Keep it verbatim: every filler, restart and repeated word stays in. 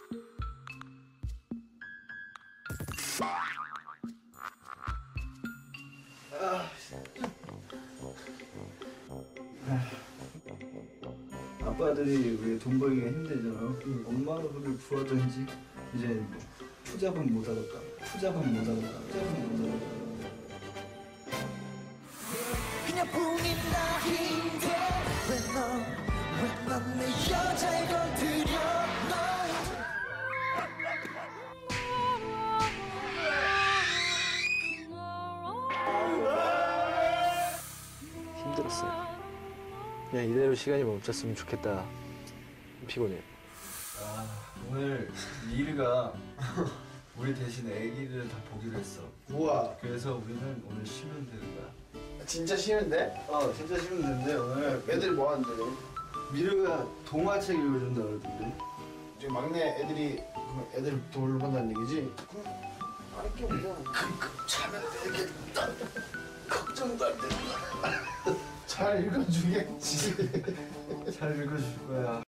아빠들이 왜 돈 벌기가 힘들잖아. 응. 엄마를 부하든지 이제 뭐 투잡은 못 하겠다. 투잡은 못 하겠다. 투잡은 못 하겠다. 그냥뿐인 나인데 왜 넌 왜 넌 내 여자를 건드려 힘들었어요. 그냥 이대로 시간이 멈췄으면 좋겠다. 피곤해. 아, 오늘 미르가 우리 대신 애기를 다 보기로 했어. 우와. 그래서 우리는 오늘 쉬면 되는 거야. 진짜 쉬는데? 어, 진짜 쉬면 되는데 오늘 애들 뭐 하는데? 미르가 동화책 읽어준다 그러던데. 이제 막내 애들이 애들 돌본다는 얘기지? 알게 뭐야? 그 자면 되겠다. 걱정도 안 된다. 잘 읽어주겠지. 잘 읽어줄 거야.